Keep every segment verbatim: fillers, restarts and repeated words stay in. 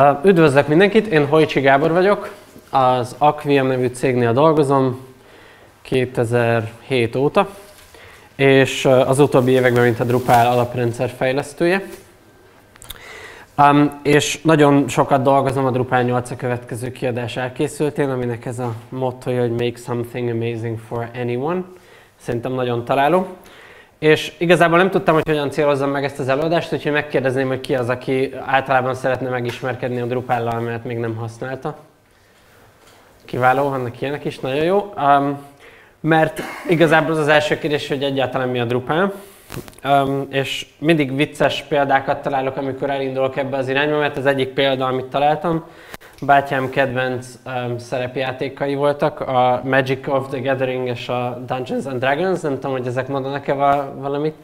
Üdvözlök mindenkit, én Hojcsi Gábor vagyok, az Acquiam nevű cégnél dolgozom kétezer-hét óta, és az utóbbi években mint a Drupal alaprendszer fejlesztője. Um, és nagyon sokat dolgozom a Drupal nyolc a következő kiadás elkészültén, aminek ez a mottoja, hogy make something amazing for anyone. Szerintem nagyon találó. És igazából nem tudtam, hogy hogyan célozzam meg ezt az előadást, úgyhogy megkérdezném, hogy ki az, aki általában szeretne megismerkedni a Drupal-lal, mert még nem használta. Kiváló, vannak ilyenek is, nagyon jó. Um, mert igazából az az első kérdés, hogy egyáltalán mi a Drupal. Um, és mindig vicces példákat találok, amikor elindulok ebbe az irányba, mert az egyik példa, amit találtam, bátyám kedvenc um, szerepjátékai voltak, a Magic of the Gathering és a Dungeons and Dragons, nem tudom, hogy ezek mondanak-e valamit,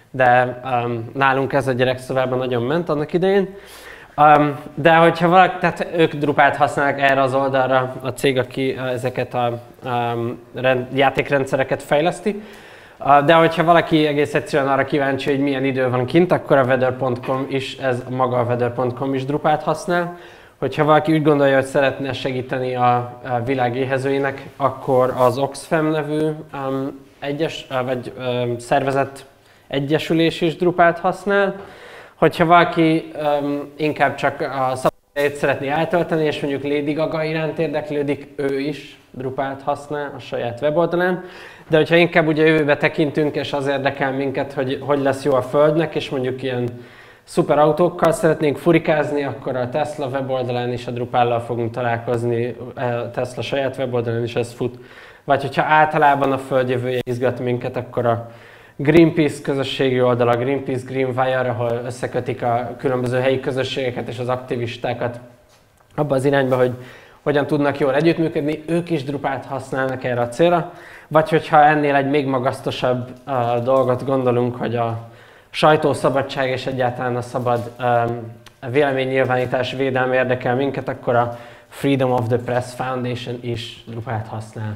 de um, nálunk ez a gyerekszobában nagyon ment annak idején. Um, de hogyha valaki, tehát ők Drupalt használnak erre az oldalra, a cég, aki ezeket a um, rend, játékrendszereket fejleszti. Uh, de hogyha valaki egész egyszerűen arra kíváncsi, hogy milyen idő van kint, akkor a weather pont com is, ez maga a weather pont com is Drupalt használ. Hogyha valaki úgy gondolja, hogy szeretne segíteni a, a világ éhezőinek, akkor az Oxfam nevű um, egyes, vagy um, szervezet egyesülés is Drupalt használ. Hogyha valaki um, inkább csak a szabadidejét szeretné eltölteni, és mondjuk Lady Gaga iránt érdeklődik, ő is Drupalt használ a saját weboldalán. De hogyha inkább ugye jövőbe tekintünk, és az érdekel minket, hogy hogy lesz jó a Földnek, és mondjuk ilyen szuper autókkal szeretnénk furikázni, akkor a Tesla weboldalán is a Drupallal fogunk találkozni, a Tesla saját weboldalán is ez fut. Vagy hogyha általában a Föld jövője izgat minket, akkor a Greenpeace közösségi oldal, a Greenpeace Greenwire, ahol összekötik a különböző helyi közösségeket és az aktivistákat abba az irányba, hogy hogyan tudnak jól együttműködni, ők is Drupalt használnak erre a célra. Vagy hogyha ennél egy még magasztosabb uh, dolgot gondolunk, hogy a sajtószabadság és egyáltalán a szabad um, véleménynyilvánítás védelme érdekel minket, akkor a Freedom of the Press Foundation is Drupalt használ,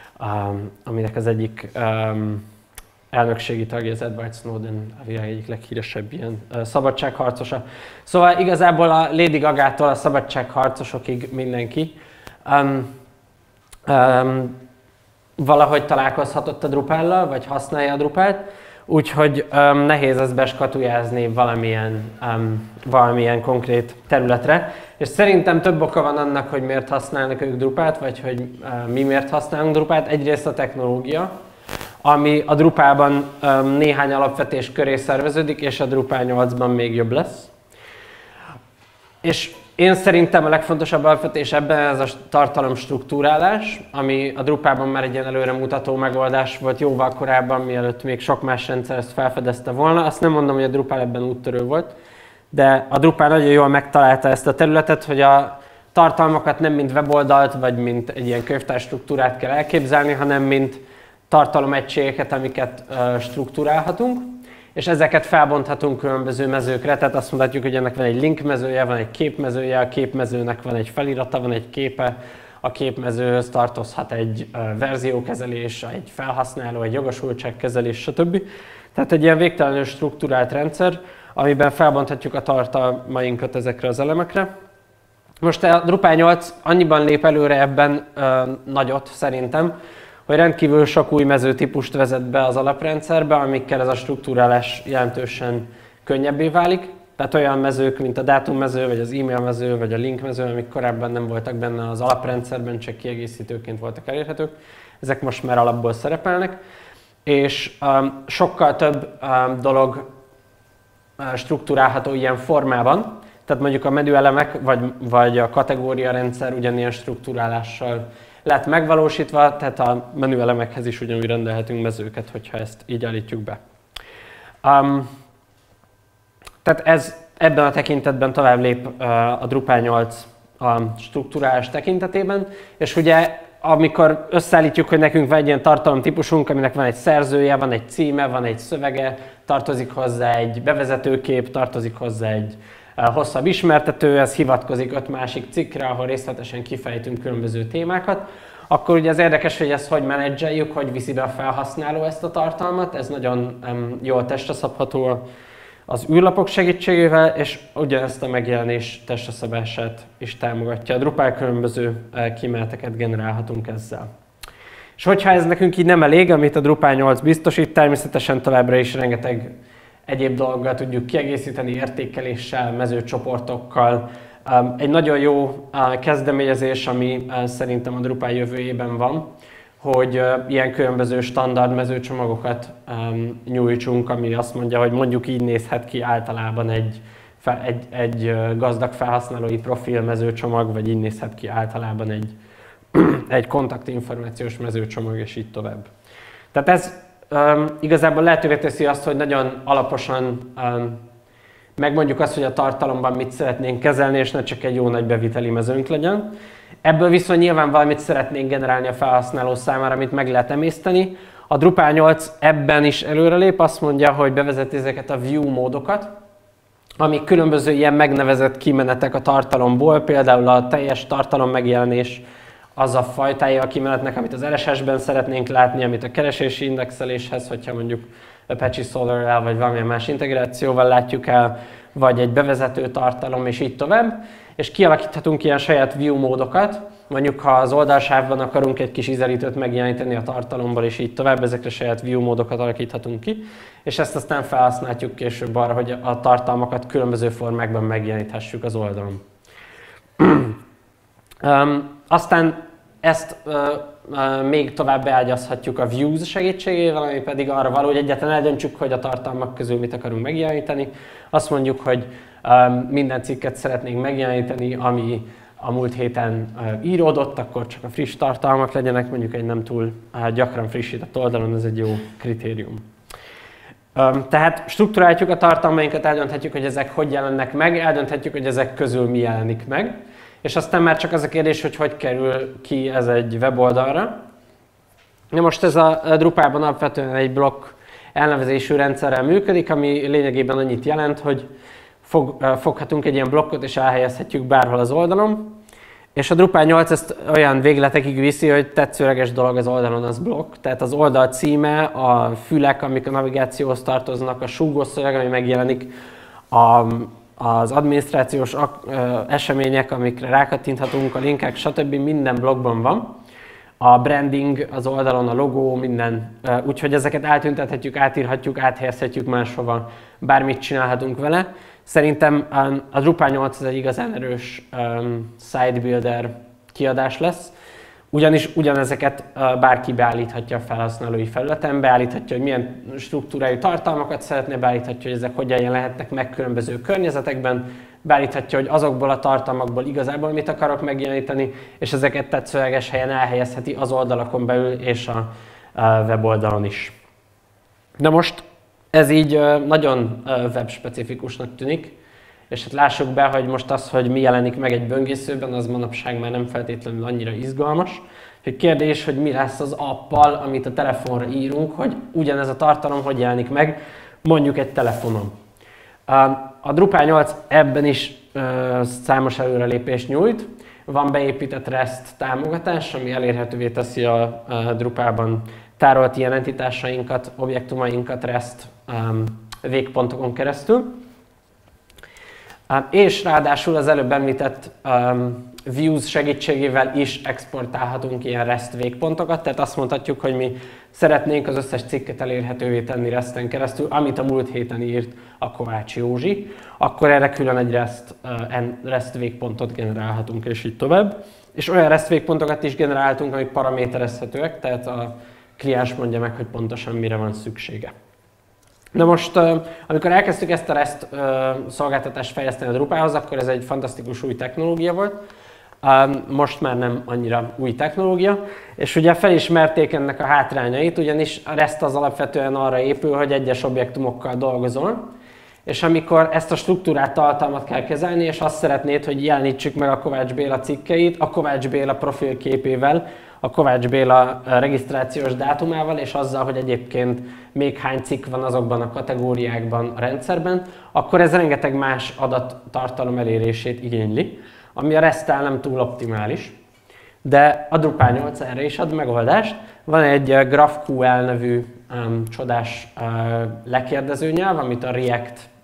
um, aminek az egyik um, elnökségi tagja az Edward Snowden, a világ egyik leghíresebb ilyen uh, szabadságharcosa. Szóval igazából a Lady Gagától a szabadságharcosokig mindenki um, um, valahogy találkozhatott a Drupallal, vagy használja a Drupalt, úgyhogy um, nehéz ezt beskatujázni valamilyen, um, valamilyen konkrét területre. És szerintem több oka van annak, hogy miért használnak ők Drupalt, vagy hogy uh, mi miért használunk Drupalt. Egyrészt a technológia, ami a Drupalban um, néhány alapvetés köré szerveződik, és a Drupal nyolcban még jobb lesz. És én szerintem a legfontosabb alapvetés ebben ez a tartalom struktúrálás, ami a Drupalban már egy ilyen előremutató megoldás volt jóval korábban, mielőtt még sok más rendszer ezt felfedezte volna. Azt nem mondom, hogy a Drupal ebben úttörő volt, de a Drupal nagyon jól megtalálta ezt a területet, hogy a tartalmakat nem mint weboldalt, vagy mint egy ilyen könyvtárstruktúrát kell elképzelni, hanem mint tartalomegységeket, amiket uh, struktúrálhatunk. És ezeket felbonthatunk különböző mezőkre, tehát azt mondhatjuk, hogy ennek van egy link mezője, van egy képmezője, a képmezőnek van egy felirata, van egy képe, a képmezőhöz tartozhat egy verziókezelés, egy felhasználó, egy jogosultságkezelés, stb. Tehát egy ilyen végtelenül struktúrált rendszer, amiben felbonthatjuk a tartalmainkat ezekre az elemekre. Most a Drupal nyolc annyiban lép előre ebben ö, nagyot szerintem, hogy rendkívül sok új mezőtípust vezet be az alaprendszerbe, amikkel ez a struktúrálás jelentősen könnyebbé válik. Tehát olyan mezők, mint a dátummező, vagy az e-mail mező, vagy a link mező, amik korábban nem voltak benne az alaprendszerben, csak kiegészítőként voltak elérhetők. Ezek most már alapból szerepelnek. És um, sokkal több um, dolog uh, struktúrálható ilyen formában. Tehát mondjuk a menüelemek, vagy, vagy a kategóriarendszer ugyanilyen struktúrálással lett megvalósítva, tehát a menüelemekhez is ugyanúgy rendelhetünk mezőket, hogyha ezt így állítjuk be. Um, tehát ez ebben a tekintetben tovább lép uh, a Drupal nyolc a struktúrálás tekintetében, és ugye amikor összeállítjuk, hogy nekünk van egy ilyen tartalomtípusunk, aminek van egy szerzője, van egy címe, van egy szövege, tartozik hozzá egy bevezetőkép, tartozik hozzá egy hosszabb ismertető, ez hivatkozik öt másik cikkre, ahol részletesen kifejtünk különböző témákat, akkor ugye az érdekes, hogy ezt hogy menedzseljük, hogy viszi be a felhasználó ezt a tartalmat, ez nagyon um, jól testre szabható a, az űrlapok segítségével, és ugyanezt a megjelenés testre-szabását is támogatja. A Drupal különböző kíméleteket generálhatunk ezzel. És hogyha ez nekünk így nem elég, amit a Drupal nyolc biztosít, természetesen továbbra is rengeteg egyéb dologgal tudjuk kiegészíteni, értékeléssel, mezőcsoportokkal. Egy nagyon jó kezdeményezés, ami szerintem a Drupal jövőjében van, hogy ilyen különböző standard mezőcsomagokat nyújtsunk, ami azt mondja, hogy mondjuk így nézhet ki általában egy, egy, egy gazdag felhasználói profil mezőcsomag, vagy így nézhet ki általában egy, egy kontaktinformációs mezőcsomag, és így tovább. Tehát ez um, igazából lehetővé teszi azt, hogy nagyon alaposan um, megmondjuk azt, hogy a tartalomban mit szeretnénk kezelni, és ne csak egy jó nagy beviteli mezőnk legyen. Ebből viszont nyilván valamit szeretnénk generálni a felhasználó számára, amit meg lehet emészteni. A Drupal nyolc ebben is előrelép, azt mondja, hogy bevezeti ezeket a view módokat, amik különböző ilyen megnevezett kimenetek a tartalomból, például a teljes tartalom megjelenés, az a fajtája a kimenetnek, amit az er es es-ben szeretnénk látni, amit a keresési indexeléshez, hogyha mondjuk Apache Solr-rel vagy valamilyen más integrációval látjuk el, vagy egy bevezető tartalom, és így tovább. És kialakíthatunk ilyen saját view módokat, mondjuk ha az oldalsávban akarunk egy kis ízelítőt megjeleníteni a tartalomból, és így tovább, ezekre saját view módokat alakíthatunk ki, és ezt aztán felhasználjuk később arra, hogy a tartalmakat különböző formákban megjeleníthessük az oldalon. um, aztán ezt uh, uh, még tovább beágyazhatjuk a views segítségével, ami pedig arra való, hogy egyáltalán eldöntsük, hogy a tartalmak közül mit akarunk megjeleníteni. Azt mondjuk, hogy um, minden cikket szeretnénk megjeleníteni, ami a múlt héten uh, íródott, akkor csak a friss tartalmak legyenek, mondjuk egy nem túl uh, gyakran frissített oldalon, ez egy jó kritérium. Um, tehát strukturáljuk a tartalmainkat, eldönthetjük, hogy ezek hogy jelennek meg, eldönthetjük, hogy ezek közül mi jelenik meg. És aztán már csak az a kérdés, hogy hogy kerül ki ez egy weboldalra. Na most ez a Drupalban alapvetően egy blokk elnevezésű rendszerrel működik, ami lényegében annyit jelent, hogy fog, foghatunk egy ilyen blokkot és elhelyezhetjük bárhol az oldalon. És a Drupal nyolc ezt olyan végletekig viszi, hogy tetszőleges dolog az oldalon az blokk. Tehát az oldal címe, a fülek, amik a navigációhoz tartoznak, a súgószöveg, ami megjelenik, a az adminisztrációs események, amikre rákattinthatunk, a linkek, stb. Minden blogban van. A branding az oldalon, a logó, minden. Úgyhogy ezeket eltüntethetjük, átírhatjuk, áthelyezhetjük máshova, bármit csinálhatunk vele. Szerintem a Drupal nyolc ez egy igazán erős um, sidebuilder kiadás lesz, ugyanis ugyanezeket uh, bárki beállíthatja a felhasználói felületen, beállíthatja, hogy milyen struktúrájú tartalmakat szeretne, beállíthatja, hogy ezek hogyan jelenhetnek meg különböző környezetekben, beállíthatja, hogy azokból a tartalmakból igazából mit akarok megjeleníteni, és ezeket tetszőleges helyen elhelyezheti az oldalakon belül és a, a weboldalon is. De most ez így uh, nagyon uh, webspecifikusnak tűnik, és hát lássuk be, hogy most az, hogy mi jelenik meg egy böngészőben, az manapság már nem feltétlenül annyira izgalmas. Hogy kérdés, hogy mi lesz az appal, amit a telefonra írunk, hogy ugyanez a tartalom hogy jelenik meg, mondjuk egy telefonon. A Drupal nyolc ebben is számos előrelépést nyújt. Van beépített REST támogatás, ami elérhetővé teszi a Drupalban tárolt ilyen entitásainkat, objektumainkat REST végpontokon keresztül. És ráadásul az előbb említett um, views segítségével is exportálhatunk ilyen REST végpontokat, tehát azt mondhatjuk, hogy mi szeretnénk az összes cikket elérhetővé tenni REST-en keresztül, amit a múlt héten írt a Kovács Józsi, akkor erre külön egy REST, uh, REST végpontot generálhatunk, és így tovább. És olyan REST végpontokat is generáltunk, amik paraméterezhetőek, tehát a kliens mondja meg, hogy pontosan mire van szüksége. Na most, amikor elkezdtük ezt a REST szolgáltatást fejleszteni a Drupalhoz, akkor ez egy fantasztikus új technológia volt. Most már nem annyira új technológia, és ugye felismerték ennek a hátrányait, ugyanis a REST az alapvetően arra épül, hogy egyes objektumokkal dolgozol, és amikor ezt a struktúrát, tartalmat kell kezelni, és azt szeretnéd, hogy jelenítsük meg a Kovács Béla cikkeit, a Kovács Béla profilképével, a Kovács Béla regisztrációs dátumával, és azzal, hogy egyébként még hány cikk van azokban a kategóriákban a rendszerben, akkor ez rengeteg más adattartalom elérését igényli, ami a REST-tel nem túl optimális. De a Drupal nyolc erre is ad megoldást. Van egy GraphQL nevű um, csodás uh, lekérdező nyelv, amit a React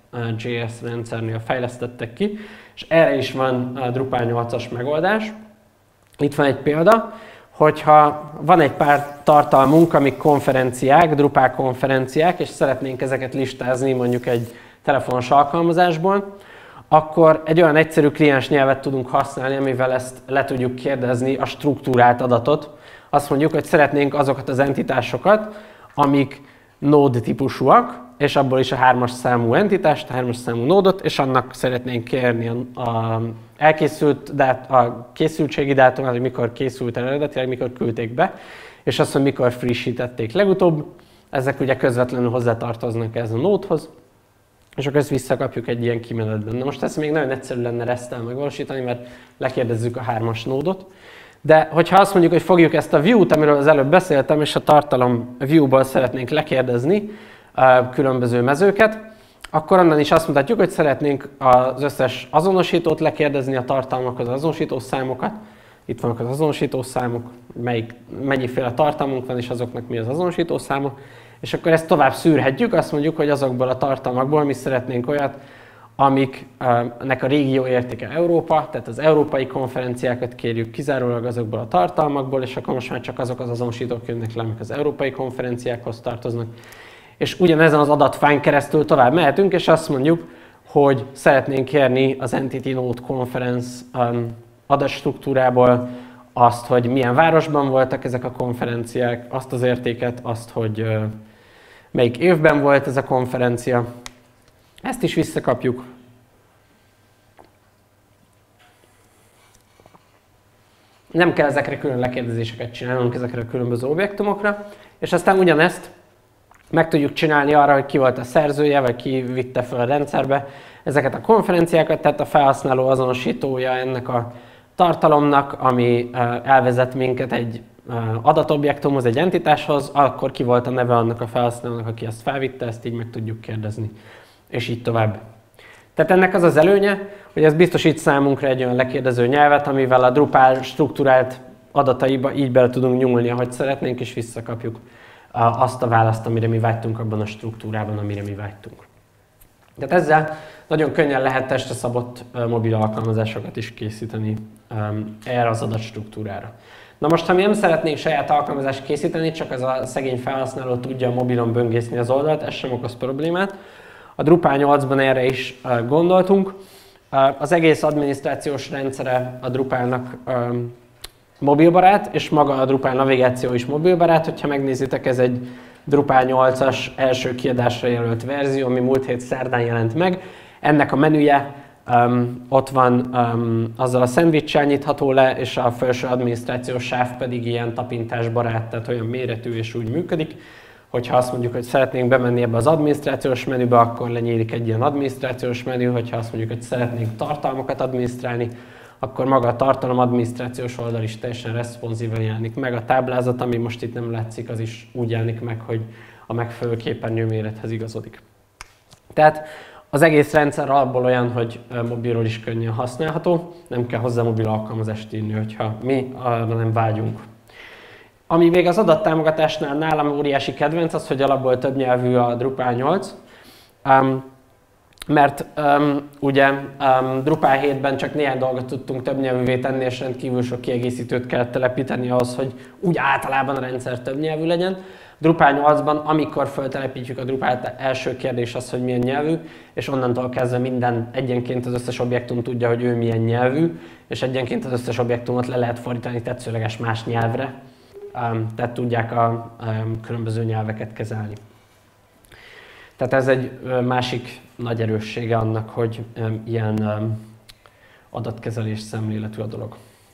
jé es rendszernél fejlesztettek ki, és erre is van Drupal nyolcas megoldás. Itt van egy példa, hogyha van egy pár tartalmunk, amik konferenciák, Drupal konferenciák, és szeretnénk ezeket listázni mondjuk egy telefonos alkalmazásból, akkor egy olyan egyszerű kliens nyelvet tudunk használni, amivel ezt le tudjuk kérdezni, a struktúrált adatot. Azt mondjuk, hogy szeretnénk azokat az entitásokat, amik node típusúak, és abból is a hármas számú entitást, a hármas számú nódot, és annak szeretnénk kérni a, a elkészült dát, a készültségi dátumát, hogy mikor készült el eredetileg, mikor küldték be, és azt, hogy mikor frissítették legutóbb. Ezek ugye közvetlenül hozzátartoznak ez a nódhoz, és akkor ezt visszakapjuk egy ilyen kimenetben. Na most ezt még nagyon egyszerű lenne resztel megvalósítani, mert lekérdezzük a hármas nódot. De hogyha azt mondjuk, hogy fogjuk ezt a view-t, amiről az előbb beszéltem, és a tartalom view-ból szeretnénk lekérdezni a különböző mezőket, akkor onnan is azt mutatjuk, hogy szeretnénk az összes azonosítót lekérdezni, a tartalmakhoz az azonosító számokat. Itt vannak az azonosító számok, melyik, mennyiféle tartalmunk van, és azoknak mi az azonosító számok. És akkor ezt tovább szűrhetjük, azt mondjuk, hogy azokból a tartalmakból mi szeretnénk olyat, amiknek a régió értéke Európa, tehát az európai konferenciákat kérjük kizárólag azokból a tartalmakból, és akkor most már csak azok az azonosítók jönnek le, amik az európai konferenciákhoz tartoznak. És ugyanezen az adatfán keresztül tovább mehetünk, és azt mondjuk, hogy szeretnénk kérni az Entity Node Conference adatstruktúrából azt, hogy milyen városban voltak ezek a konferenciák, azt az értéket, azt, hogy melyik évben volt ez a konferencia. Ezt is visszakapjuk. Nem kell ezekre külön lekérdezéseket csinálnunk, ezekre a különböző objektumokra, és aztán ugyanezt meg tudjuk csinálni arra, hogy ki volt a szerzője, vagy ki vitte fel a rendszerbe ezeket a konferenciákat, tehát a felhasználó azonosítója ennek a tartalomnak, ami elvezet minket egy adatobjektumhoz, egy entitáshoz, akkor ki volt a neve annak a felhasználónak, aki ezt felvitte, ezt így meg tudjuk kérdezni, és így tovább. Tehát ennek az az előnye, hogy ez biztosít számunkra egy olyan lekérdező nyelvet, amivel a Drupal struktúrált adataiba így bele tudunk nyúlni, ahogy szeretnénk, és visszakapjuk azt a választ, amire mi vágytunk abban a struktúrában, amire mi vágytunk. Tehát ezzel nagyon könnyen lehet testre szabott mobil alkalmazásokat is készíteni erre az adatstruktúrára. Na most, ha mi nem szeretnénk saját alkalmazást készíteni, csak az a szegény felhasználó tudja a mobilon böngészni az oldalt, ez sem okoz problémát. A Drupal nyolcban erre is gondoltunk. Az egész adminisztrációs rendszere a Drupalnak mobilbarát, és maga a Drupal navigáció is mobilbarát. Hogyha megnézitek, ez egy Drupal nyolcas első kiadásra jelölt verzió, ami múlt hét szerdán jelent meg. Ennek a menüje um, ott van, um, azzal a szendvicssel nyitható le, és a felső adminisztrációs sáv pedig ilyen tapintásbarát, tehát olyan méretű és úgy működik. Hogyha azt mondjuk, hogy szeretnénk bemenni ebbe az adminisztrációs menübe, akkor lenyílik egy ilyen adminisztrációs menü. Hogyha azt mondjuk, hogy szeretnénk tartalmakat adminisztrálni, akkor maga a tartalom adminisztrációs oldal is teljesen responsíven jelenik meg. A táblázat, ami most itt nem látszik, az is úgy jelenik meg, hogy a megfelelő képernyő mérethez igazodik. Tehát az egész rendszer alapból olyan, hogy mobilról is könnyen használható, nem kell hozzá mobil alkalmazást írni, hogyha mi arra nem vágyunk. Ami még az adattámogatásnál nálam óriási kedvenc, az, hogy alapból többnyelvű a Drupal nyolc. Um, mert um, ugye um, Drupal hétben csak néhány dolgot tudtunk többnyelvűvé tenni, és rendkívül sok kiegészítőt kellett telepíteni ahhoz, hogy úgy általában a rendszer többnyelvű legyen. Drupal nyolcban, amikor feltelepítjük a Drupalt, első kérdés az, hogy milyen nyelvű, és onnantól kezdve minden egyenként az összes objektum tudja, hogy ő milyen nyelvű, és egyenként az összes objektumot le lehet fordítani tetszőleges más nyelvre, um, tehát tudják a um, különböző nyelveket kezelni. Tehát ez egy másik nagy erőssége annak, hogy um, ilyen um, adatkezelés szemléletű a dolog.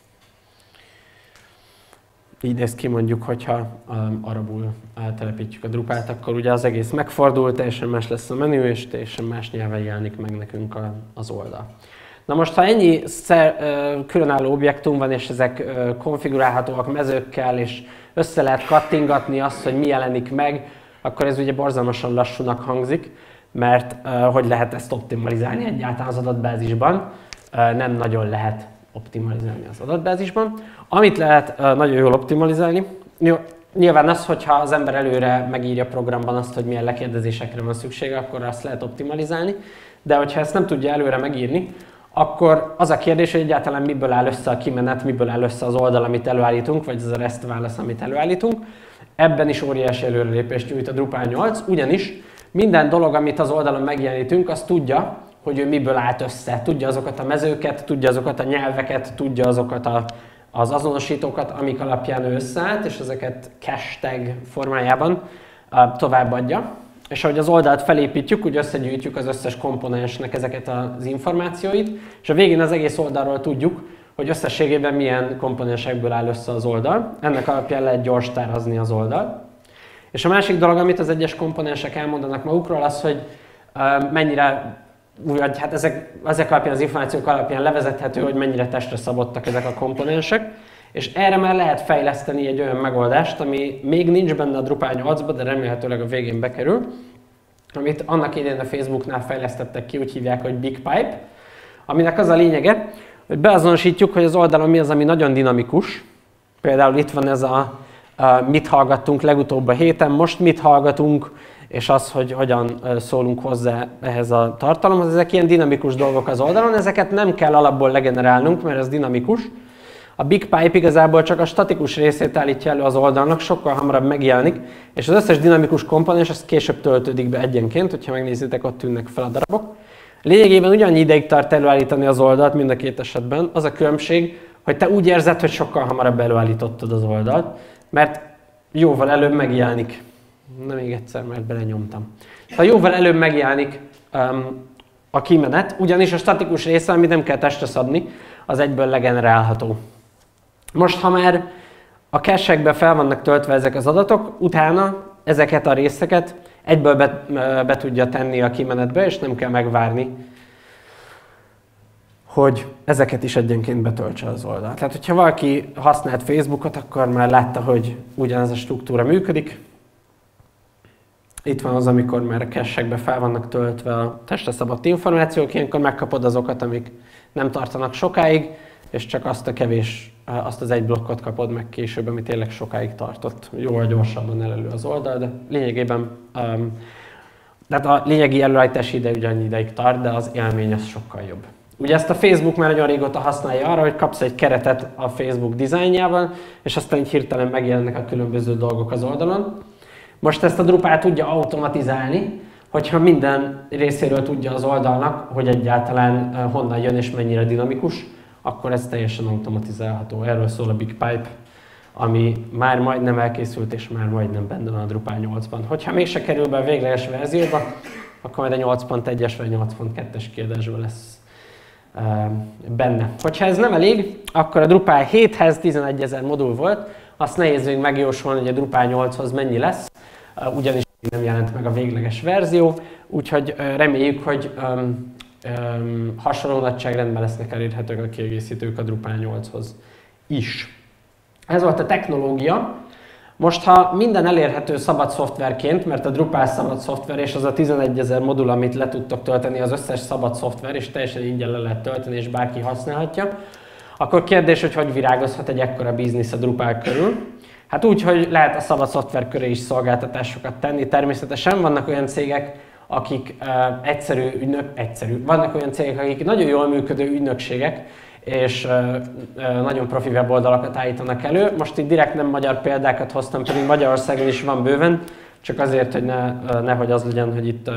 Így néz ki mondjuk, hogyha um, arabul telepítjük a Drupalt, akkor ugye az egész megfordul, teljesen más lesz a menü, és teljesen más nyelven jelenik meg nekünk a, az oldal. Na most, ha ennyi szer, uh, különálló objektum van, és ezek uh, konfigurálhatóak mezőkkel, és össze lehet kattingatni azt, hogy mi jelenik meg, akkor ez ugye borzalmasan lassúnak hangzik, mert uh, hogy lehet ezt optimalizálni egyáltalán az adatbázisban? Uh, nem nagyon lehet optimalizálni az adatbázisban. Amit lehet uh, nagyon jól optimalizálni, jó, Nyilván az, hogyha az ember előre megírja programban azt, hogy milyen lekérdezésekre van szüksége, akkor azt lehet optimalizálni. De hogyha ezt nem tudja előre megírni, akkor az a kérdés, hogy egyáltalán miből áll össze a kimenet, miből áll össze az oldal, amit előállítunk, vagy az a REST válasz, amit előállítunk. Ebben is óriási előrelépést nyújt a Drupal nyolc, ugyanis minden dolog, amit az oldalon megjelenítünk, az tudja, hogy ő miből állt össze. Tudja azokat a mezőket, tudja azokat a nyelveket, tudja azokat a, az azonosítókat, amik alapján ő összeállt, és ezeket hashtag formájában uh, továbbadja. És ahogy az oldalt felépítjük, úgy összegyűjtjük az összes komponensnek ezeket az információit, és a végén az egész oldalról tudjuk, hogy összességében milyen komponensekből áll össze az oldal. Ennek alapján lehet gyors tárazni az oldalt. És a másik dolog, amit az egyes komponensek elmondanak magukról, az, hogy uh, mennyire, vagy hát ezek, ezek alapján, az információk alapján levezethető, hogy mennyire testre szabottak ezek a komponensek. És erre már lehet fejleszteni egy olyan megoldást, ami még nincs benne a Drupal nyolcban, de remélhetőleg a végén bekerül, amit annak idején a Facebooknál fejlesztettek ki, úgy hívják, hogy BigPipe, aminek az a lényege, hogy beazonosítjuk, hogy az oldalon mi az, ami nagyon dinamikus. Például itt van ez a, a mit hallgattunk legutóbb a héten, most mit hallgatunk, és az, hogy hogyan szólunk hozzá ehhez a tartalomhoz. Ezek ilyen dinamikus dolgok az oldalon, ezeket nem kell alapból legenerálnunk, mert ez dinamikus. A BigPipe igazából csak a statikus részét állítja elő az oldalnak, sokkal hamarabb megjelenik, és az összes dinamikus komponens az később töltődik be egyenként, hogyha megnézitek, ott tűnnek fel a darabok. Lényegében ugyannyi ideig tart előállítani az oldalt mind a két esetben. Az a különbség, hogy te úgy érzed, hogy sokkal hamarabb előállítottad az oldalt, mert jóval előbb megjelenik. Na még egyszer, mert belenyomtam. Ha jóval előbb megjelenik um, a kimenet, ugyanis a statikus része, amit nem kell testre szabni, az egyből legenerálható. Most, ha már a cache-ekbe fel vannak töltve ezek az adatok, utána ezeket a részeket egyből be, be tudja tenni a kimenetbe, és nem kell megvárni, hogy ezeket is egyenként betöltse az oldal. Tehát, hogyha valaki használt Facebookot, akkor már látta, hogy ugyanez a struktúra működik. Itt van az, amikor már a cache-ekbe fel vannak töltve a testre szabott információk, ilyenkor megkapod azokat, amik nem tartanak sokáig, és csak azt a kevés, azt az egy blokkot kapod meg később, ami tényleg sokáig tartott. Jóval gyorsabban elő az oldal, de lényegében, um, tehát a lényegi előállítási ide ugyannyi ideig tart, de az élmény az sokkal jobb. Ugye ezt a Facebook már nagyon régóta használja arra, hogy kapsz egy keretet a Facebook dizájnjával, és aztán így hirtelen megjelennek a különböző dolgok az oldalon. Most ezt a Drupal tudja automatizálni, hogyha minden részéről tudja az oldalnak, hogy egyáltalán honnan jön és mennyire dinamikus, akkor ez teljesen automatizálható. Erről szól a BigPipe, ami már majdnem elkészült, és már majdnem benne van a Drupal nyolcban. Hogyha mégse kerül be a végleges verzióba, akkor majd a nyolc pont egyes vagy nyolc pont kettes kiadásban lesz uh, benne. Hogyha ez nem elég, akkor a Drupal héthez tizenegyezer modul volt, azt nehéz még megjósolni, hogy a Drupal nyolchoz mennyi lesz, uh, ugyanis nem jelent meg a végleges verzió, úgyhogy uh, reméljük, hogy um, Um, hasonló nagyságrendben lesznek elérhetők a kiegészítők a Drupal nyolchoz is. Ez volt a technológia. Most, ha minden elérhető szabad szoftverként, mert a Drupal szabad szoftver, és az a tizenegyezer modul, amit le tudtok tölteni, az összes szabad szoftver, és teljesen ingyen le lehet tölteni, és bárki használhatja, akkor kérdés, hogy hogy virágozhat egy ekkora biznisz a Drupal körül. Hát úgy, hogy lehet a szabad szoftver köré is szolgáltatásokat tenni. Természetesen vannak olyan cégek, akik uh, egyszerű ügynök, egyszerű. Vannak olyan cégek, akik nagyon jól működő ügynökségek, és uh, uh, nagyon profi weboldalakat állítanak elő. Most itt direkt nem magyar példákat hoztam, pedig Magyarországon is van bőven, csak azért, hogy ne, uh, nehogy az legyen, hogy itt uh,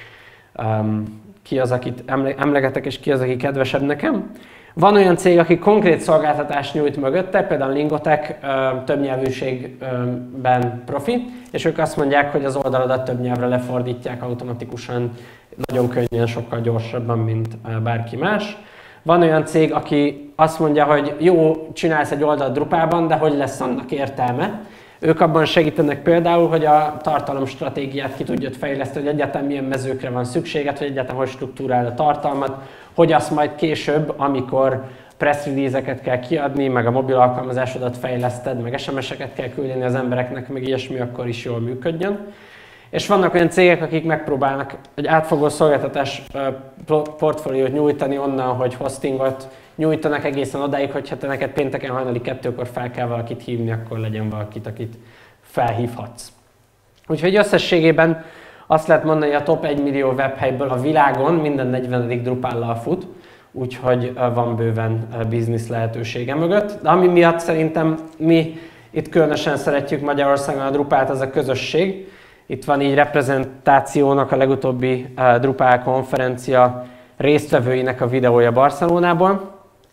um, ki az, akit emlegetek, és ki az, aki kedvesebb nekem. Van olyan cég, aki konkrét szolgáltatást nyújt mögötte, például Lingotech többnyelvűségben profi, és ők azt mondják, hogy az oldaladat több nyelvre lefordítják automatikusan, nagyon könnyen, sokkal gyorsabban, mint bárki más. Van olyan cég, aki azt mondja, hogy jó, csinálsz egy oldalt Drupalban, de hogy lesz annak értelme? Ők abban segítenek például, hogy a tartalomstratégiát ki tudjad fejleszteni, hogy egyáltalán milyen mezőkre van szükséged, hogy egyáltalán hogy struktúrál a tartalmat, hogy azt majd később, amikor press release-eket kell kiadni, meg a mobil alkalmazásodat fejleszted, meg es em es-eket kell küldeni az embereknek, meg ilyesmi, akkor is jól működjön. És vannak olyan cégek, akik megpróbálnak egy átfogó szolgáltatás portfóliót nyújtani onnan, hogy hostingot nyújtanak egészen odáig, hogyha te neked pénteken hajnali kettőkor fel kell valakit hívni, akkor legyen valakit, akit felhívhatsz. Úgyhogy összességében azt lehet mondani, hogy a top egy millió webhelyből a világon minden negyvenedik Drupallal fut, úgyhogy van bőven biznisz lehetősége mögött. De ami miatt szerintem mi itt különösen szeretjük Magyarországon a Drupalt, az a közösség. Itt van így reprezentációnak a legutóbbi Drupal konferencia résztvevőinek a videója Barcelonából.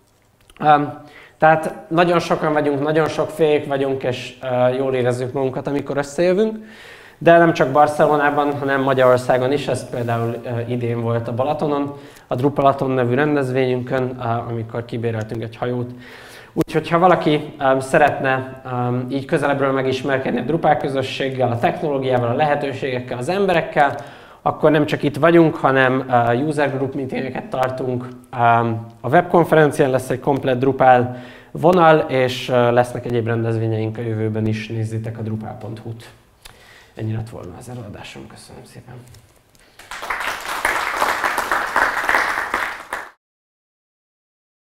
Tehát nagyon sokan vagyunk, nagyon sok fék vagyunk, és jól érezzük magunkat, amikor összejövünk. De nem csak Barcelonában, hanem Magyarországon is, ez például idén volt a Balatonon, a Drupalaton nevű rendezvényünkön, amikor kibéreltünk egy hajót. Úgyhogy ha valaki szeretne így közelebbről megismerkedni a Drupal közösséggel, a technológiával, a lehetőségekkel, az emberekkel, akkor nem csak itt vagyunk, hanem user group meetingeket tartunk. A webkonferencián lesz egy komplett Drupal vonal, és lesznek egyéb rendezvényeink a jövőben is, nézzétek a drupal pont hu-t. Ennyi lett volna az előadásom, köszönöm szépen!